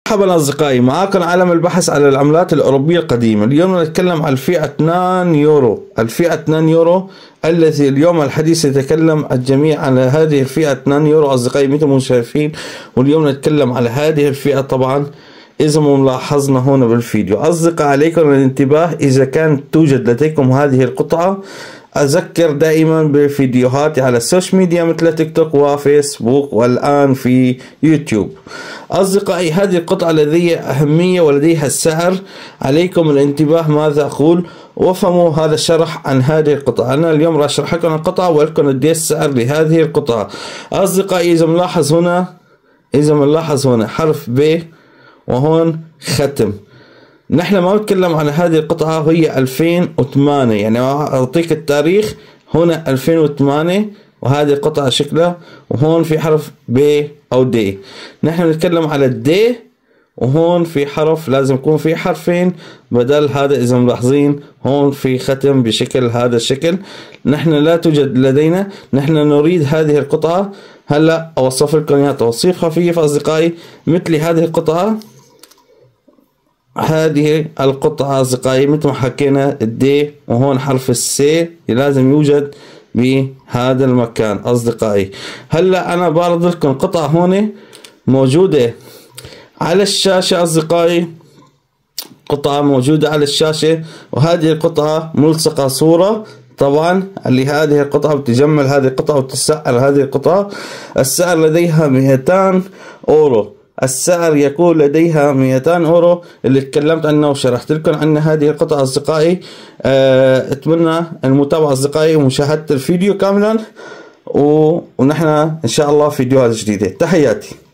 مرحبا أصدقائي، معاكم عالم البحث على العملات الأوروبية القديمة. اليوم نتكلم عن الفئة 2 يورو. الفئة 2 يورو التي اليوم الحديث يتكلم الجميع على هذه الفئة 2 يورو أصدقائي مثل ما شايفين. واليوم نتكلم على هذه الفئة طبعا إذا ما لاحظنا هنا بالفيديو. أصدقائي عليكم الانتباه إذا كانت توجد لديكم هذه القطعة. أذكر دائما بفيديوهاتي على السوشيال ميديا مثل تيك توك وفيسبوك والآن في يوتيوب. أصدقائي هذه القطعة لديها أهمية ولديها السعر. عليكم الانتباه ماذا أقول وافهموا هذا الشرح عن هذه القطعة. أنا اليوم راح أشرح لكم القطعة ولكم قد ايش السعر لهذه القطعة. أصدقائي إذا ملاحظ هنا حرف ب وهون ختم. نحن ما نتكلم عن هذه القطعة، هي 2008 يعني أعطيك التاريخ هنا 2008 وهذه القطعة شكلها، وهون في حرف ب أو د. نحن نتكلم على الد وهون في حرف لازم يكون في حرفين بدل هذا. إذا ملاحظين هون في ختم بشكل هذا الشكل. نحن لا توجد لدينا، نحن نريد هذه القطعة. هلا أوصف لكم إياها توصيف خفيف أصدقائي مثل هذه القطعة. هذه القطعة أصدقائي مثل ما حكينا الدي وهون حرف السي لازم يوجد بهذا المكان أصدقائي. هلا أنا بعرض لكم قطعة هون موجودة على الشاشة أصدقائي، قطعة موجودة على الشاشة، وهذه القطعة ملصقة صورة طبعا لهذه القطعة وتجمل هذه القطعة وتسعر هذه القطعة. السعر لديها 200 أورو. السعر يكون لديها 200 أورو اللي تكلمت عنه وشرحت لكم عن هذه القطعة أصدقائي. أتمنى المتابعة أصدقائي ومشاهدة الفيديو كاملا، ونحن إن شاء الله فيديوهات جديدة. تحياتي.